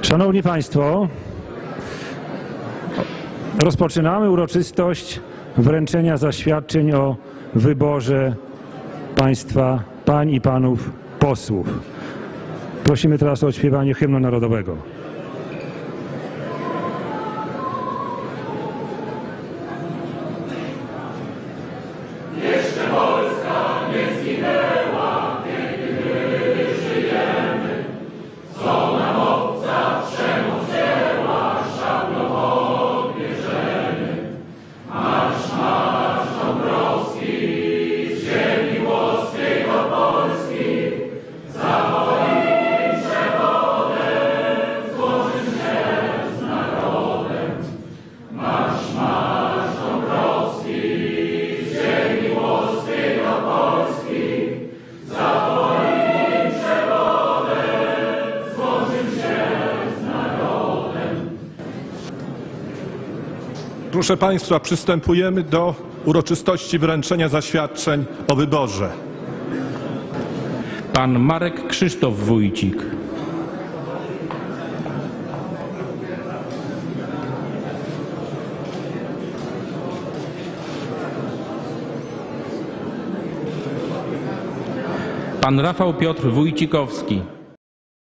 Szanowni Państwo, rozpoczynamy uroczystość wręczenia zaświadczeń o wyborze Państwa, pań i panów posłów. Prosimy teraz o odśpiewanie hymnu narodowego. Jeszcze Polska nie zginęła, kiedy żyjemy. Co nam obca przemoc dzieła, szablą odbierzemy. Marsz, marsz Dąbrowski, z ziemi włoskiej do Polski. Za moim przewodem złożyć się z narodem. Marsz, marsz Dąbrowski, z ziemi włoskiej do Polski. Za moim przewodem złożyć się z narodem. Proszę Państwa, przystępujemy do uroczystości wręczenia zaświadczeń o wyborze. Pan Marek Krzysztof Wójcik. Pan Rafał Piotr Wójcikowski.